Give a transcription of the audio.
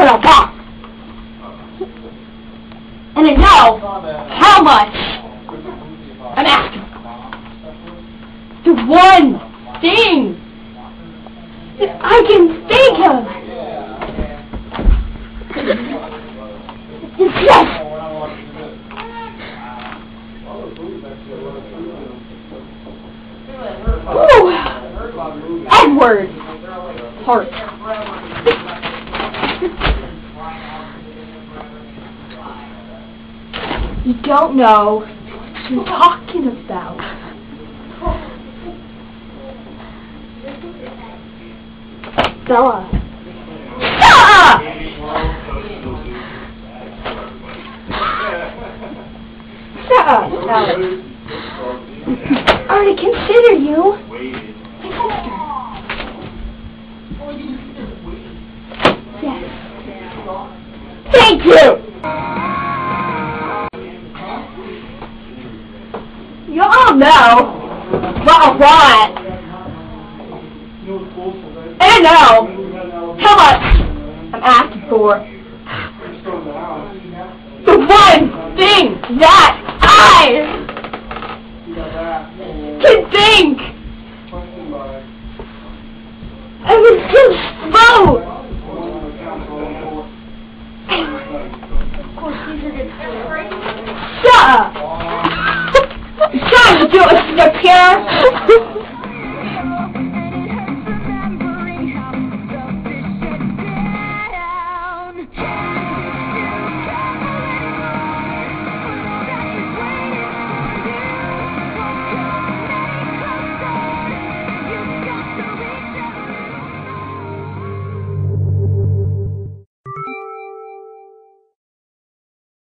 gonna talk. And I know how much I'm asking. The one thing that I can think of is just Edward Hart. You don't know what you're talking about. Bella. Shut up! Shut up, Bella. I already consider you my sister. Yes. Thank you! You all know what I want. And I know how much I'm asking for. The one thing that I can think. I was just vote. Shut up. I'm trying to do a snip here.